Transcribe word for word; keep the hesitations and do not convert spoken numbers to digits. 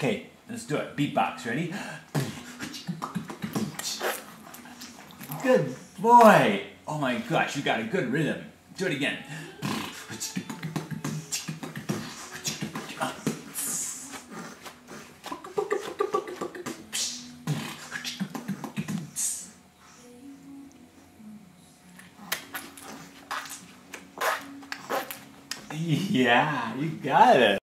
Okay, let's do it. Beatbox, ready? Good boy. Oh my gosh, you got a good rhythm. Do it again. Yeah, you got it.